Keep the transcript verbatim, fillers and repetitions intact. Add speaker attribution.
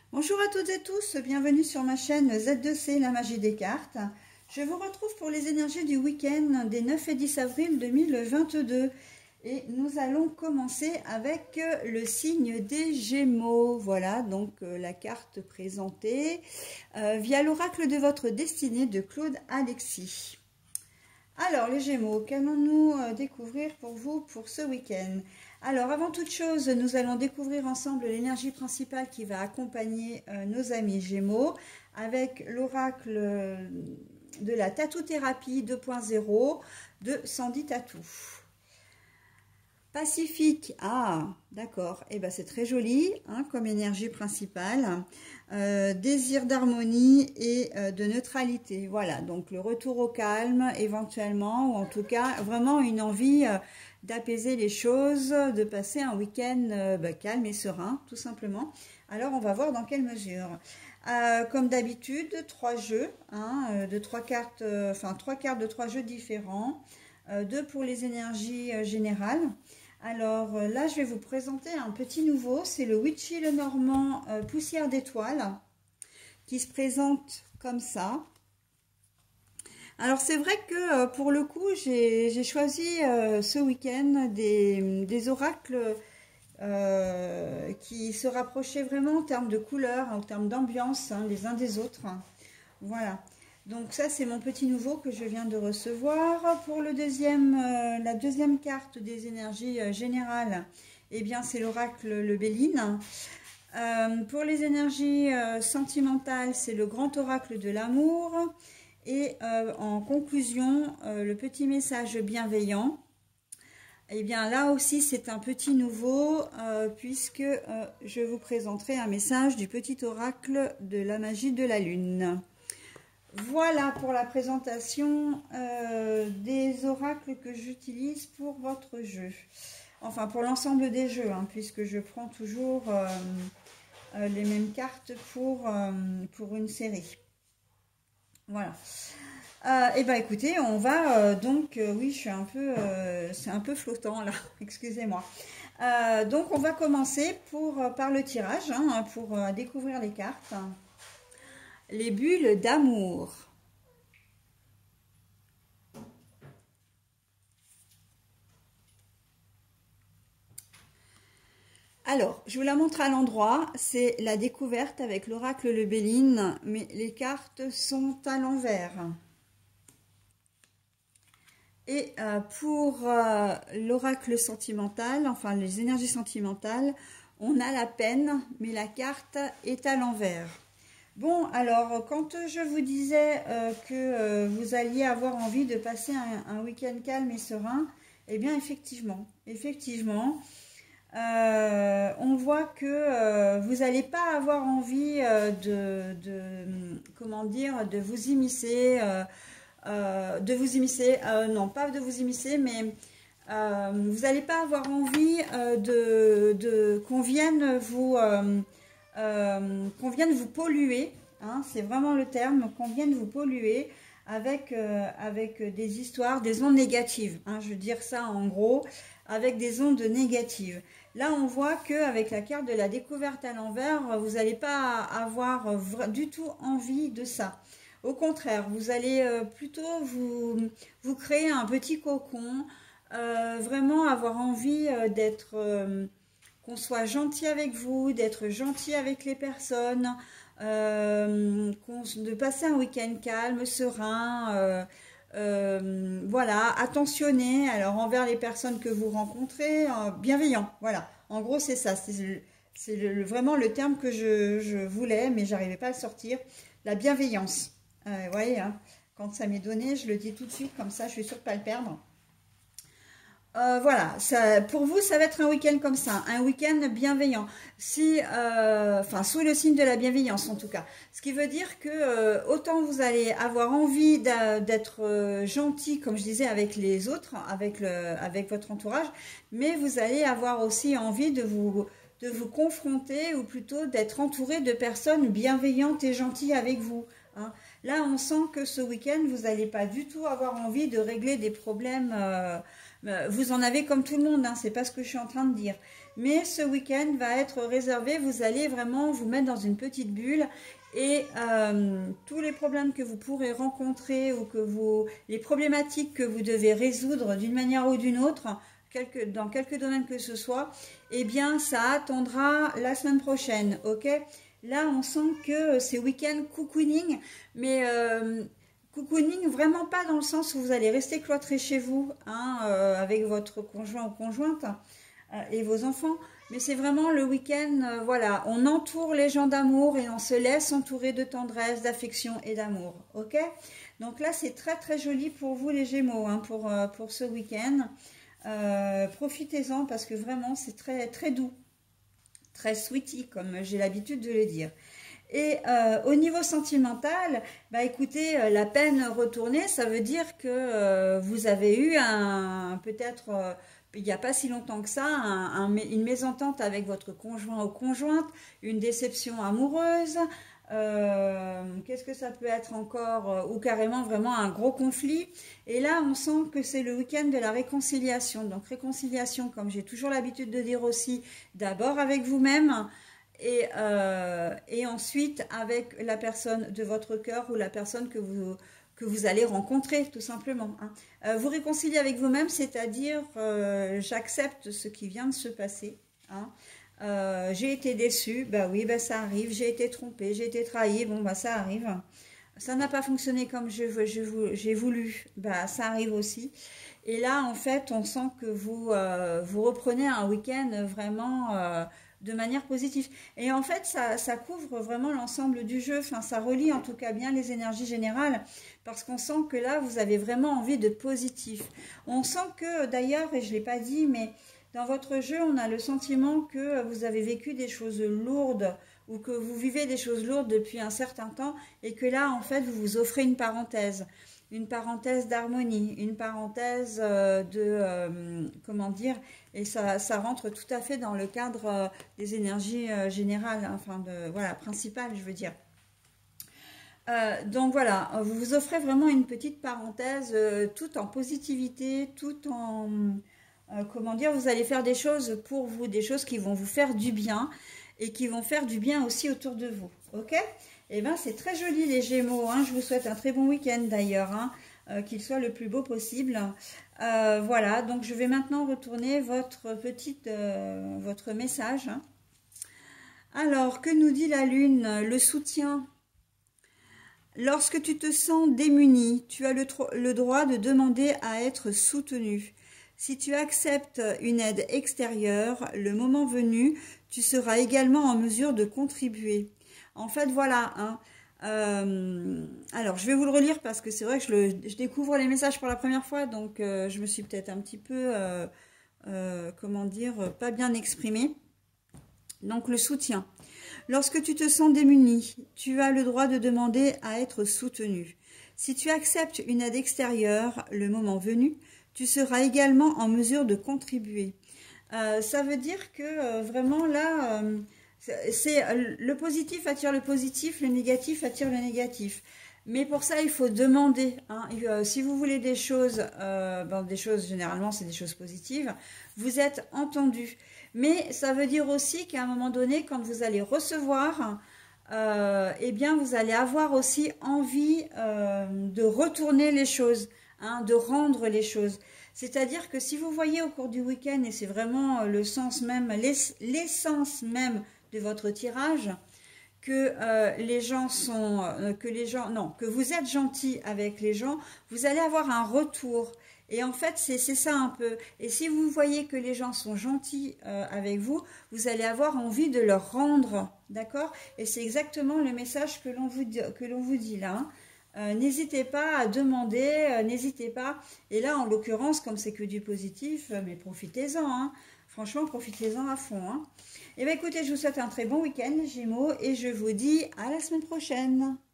Speaker 1: Bonjour à toutes et tous, bienvenue sur ma chaîne Z deux C, la magie des cartes. Je vous retrouve pour les énergies du week-end des neuf et dix avril deux mille vingt-deux. Et nous allons commencer avec le signe des Gémeaux. Voilà, donc euh, la carte présentée euh, via l'oracle de votre destinée de Claude Alexis. Alors les Gémeaux, qu'allons-nous euh, découvrir pour vous pour ce week-end? Alors, avant toute chose, nous allons découvrir ensemble l'énergie principale qui va accompagner euh, nos amis Gémeaux avec l'oracle de la tatou-thérapie deux point zéro de Sandy Tatou. Pacifique, ah, d'accord, et eh ben c'est très joli hein, comme énergie principale. Euh, désir d'harmonie et euh, de neutralité. Voilà, donc le retour au calme éventuellement, ou en tout cas vraiment une envie euh, d'apaiser les choses, de passer un week-end euh, bah, calme et serein, tout simplement. Alors on va voir dans quelle mesure. Euh, comme d'habitude, trois jeux, hein, de trois cartes, euh, enfin trois cartes de trois jeux différents, euh, deux pour les énergies euh, générales. Alors euh, là, je vais vous présenter un petit nouveau, c'est le Witchy le Normand euh, Poussière d'étoiles, qui se présente comme ça. Alors c'est vrai que euh, pour le coup, j'ai choisi euh, ce week-end des, des oracles euh, qui se rapprochaient vraiment en termes de couleurs, en termes d'ambiance, hein, les uns des autres. Voilà. Donc ça, c'est mon petit nouveau que je viens de recevoir. Pour le deuxième, euh, la deuxième carte des énergies euh, générales, eh bien, c'est l'oracle le Béline. Euh, pour les énergies euh, sentimentales, c'est le grand oracle de l'amour. Et euh, en conclusion, euh, le petit message bienveillant. Eh bien, là aussi, c'est un petit nouveau, euh, puisque euh, je vous présenterai un message du petit oracle de la magie de la lune. Voilà pour la présentation euh, des oracles que j'utilise pour votre jeu. Enfin, pour l'ensemble des jeux, hein, puisque je prends toujours euh, euh, les mêmes cartes pour, euh, pour une série. Voilà. Euh, et ben écoutez, on va euh, donc, euh, oui, je suis un peu, euh, c'est un peu flottant là, excusez-moi. Euh, donc, on va commencer pour, euh, par le tirage, hein, pour euh, découvrir les cartes. Les bulles d'amour. Alors, je vous la montre à l'endroit, c'est la découverte avec l'oracle le Béline, mais les cartes sont à l'envers. Et euh, pour euh, l'oracle sentimental, enfin les énergies sentimentales, on a la peine, mais la carte est à l'envers. Bon, alors, quand je vous disais euh, que euh, vous alliez avoir envie de passer un, un week-end calme et serein, eh bien, effectivement, effectivement, euh, on voit que euh, vous n'allez pas avoir envie euh, de, de, comment dire, de vous immiscer, euh, euh, de vous immiscer, euh, non, pas de vous immiscer, mais euh, vous n'allez pas avoir envie euh, de, de qu'on vienne vous... Euh, Euh, qu'on vienne vous polluer, hein, c'est vraiment le terme, qu'on vienne vous polluer avec, euh, avec des histoires, des ondes négatives, hein, je veux dire ça en gros, avec des ondes négatives. Là, on voit qu'avec la carte de la découverte à l'envers, vous n'allez pas avoir du tout envie de ça. Au contraire, vous allez plutôt vous, vous créer un petit cocon, euh, vraiment avoir envie d'être... Euh, qu'on soit gentil avec vous, d'être gentil avec les personnes, euh, de passer un week-end calme, serein, euh, euh, voilà, attentionné, alors envers les personnes que vous rencontrez, euh, bienveillant, voilà. En gros, c'est ça, c'est vraiment le terme que je, je voulais, mais j'arrivais pas à le sortir, la bienveillance. Euh, vous voyez, hein, quand ça m'est donné, je le dis tout de suite, comme ça, je suis sûre de ne pas le perdre. Euh, voilà, ça, pour vous, ça va être un week-end comme ça, un week-end bienveillant, si, euh, enfin, sous le signe de la bienveillance en tout cas. Ce qui veut dire que euh, autant vous allez avoir envie d'être euh, gentil, comme je disais, avec les autres, avec, le, avec votre entourage, mais vous allez avoir aussi envie de vous, de vous confronter, ou plutôt d'être entouré de personnes bienveillantes et gentilles avec vous. Hein. Là, on sent que ce week-end, vous n'allez pas du tout avoir envie de régler des problèmes... Euh, Vous en avez comme tout le monde, hein, c'est pas ce que je suis en train de dire. Mais ce week-end va être réservé, vous allez vraiment vous mettre dans une petite bulle et euh, tous les problèmes que vous pourrez rencontrer ou que vous, les problématiques que vous devez résoudre d'une manière ou d'une autre, quelque, dans quelque domaine que ce soit, eh bien ça attendra la semaine prochaine, ok? Là on sent que c'est week-end cocooning, mais... Euh, cocooning, vraiment pas dans le sens où vous allez rester cloîtré chez vous, hein, euh, avec votre conjoint ou conjointe euh, et vos enfants. Mais c'est vraiment le week-end, euh, voilà, on entoure les gens d'amour et on se laisse entourer de tendresse, d'affection et d'amour, ok? Donc là, c'est très très joli pour vous les Gémeaux, hein, pour, euh, pour ce week-end. Euh, profitez-en parce que vraiment, c'est très très doux, très sweetie, comme j'ai l'habitude de le dire. Et euh, au niveau sentimental, bah écoutez, euh, la peine retournée, ça veut dire que euh, vous avez eu un, peut-être, euh, il n'y a pas si longtemps que ça, un, un, une mésentente avec votre conjoint ou conjointe, une déception amoureuse, euh, qu'est-ce que ça peut être encore, euh, ou carrément vraiment un gros conflit. Et là, on sent que c'est le week-end de la réconciliation. Donc réconciliation, comme j'ai toujours l'habitude de dire aussi, d'abord avec vous-même, Et, euh, et ensuite avec la personne de votre cœur ou la personne que vous, que vous allez rencontrer, tout simplement. Hein. Euh, vous réconcilier avec vous-même, c'est-à-dire euh, j'accepte ce qui vient de se passer. Hein. Euh, j'ai été déçue, bah oui, bah ça arrive. J'ai été trompée, j'ai été trahie, bon bah ça arrive. Ça n'a pas fonctionné comme je, je, j'ai voulu, bah ça arrive aussi. Et là, en fait, on sent que vous, euh, vous reprenez un week-end vraiment... Euh, de manière positive. Et en fait, ça, ça couvre vraiment l'ensemble du jeu. Enfin, ça relie en tout cas bien les énergies générales parce qu'on sent que là, vous avez vraiment envie de positif. On sent que, d'ailleurs, et je ne l'ai pas dit, mais dans votre jeu, on a le sentiment que vous avez vécu des choses lourdes ou que vous vivez des choses lourdes depuis un certain temps et que là, en fait, vous vous offrez une parenthèse. Une parenthèse d'harmonie, une parenthèse euh, de, euh, comment dire, et ça, ça rentre tout à fait dans le cadre euh, des énergies euh, générales, hein, enfin, de, voilà, principales, je veux dire. Euh, donc voilà, vous vous offrez vraiment une petite parenthèse, euh, tout en positivité, tout en, euh, comment dire, vous allez faire des choses pour vous, des choses qui vont vous faire du bien et qui vont faire du bien aussi autour de vous, ok ? Eh bien, c'est très joli les Gémeaux, hein. Je vous souhaite un très bon week-end d'ailleurs, hein, euh, qu'il soit le plus beau possible. Euh, voilà, donc je vais maintenant retourner votre petite, euh, votre message. Hein. Alors, que nous dit la Lune? Le soutien. Lorsque tu te sens démuni, tu as le, le droit de demander à être soutenu. Si tu acceptes une aide extérieure, le moment venu, tu seras également en mesure de contribuer. En fait, voilà. Hein, euh, alors, je vais vous le relire parce que c'est vrai que je, le, je découvre les messages pour la première fois, donc euh, je me suis peut-être un petit peu, euh, euh, comment dire, pas bien exprimée. Donc, le soutien. Lorsque tu te sens démuni, tu as le droit de demander à être soutenu. Si tu acceptes une aide extérieure, le moment venu, tu seras également en mesure de contribuer. Euh, ça veut dire que euh, vraiment là... Euh, c'est le positif attire le positif, le négatif attire le négatif. Mais pour ça, il faut demander. Hein. Euh, si vous voulez des choses, euh, bon, des choses généralement, c'est des choses positives, vous êtes entendu. Mais ça veut dire aussi qu'à un moment donné, quand vous allez recevoir, euh, eh bien, vous allez avoir aussi envie euh, de retourner les choses, hein, de rendre les choses. C'est-à-dire que si vous voyez au cours du week-end, et c'est vraiment le sens même, l'essence même de votre tirage, que euh, les gens sont, euh, que les gens, non, que vous êtes gentil avec les gens, vous allez avoir un retour. Et en fait, c'est ça un peu. Et si vous voyez que les gens sont gentils euh, avec vous, vous allez avoir envie de leur rendre, d'accord? Et c'est exactement le message que l'on vous, que l'on vous dit là. Hein. Euh, n'hésitez pas à demander, euh, n'hésitez pas. Et là, en l'occurrence, comme c'est que du positif, euh, mais profitez-en. Hein. Franchement, profitez-en à fond. Hein. Et bien écoutez, je vous souhaite un très bon week-end, Gémeaux, et je vous dis à la semaine prochaine.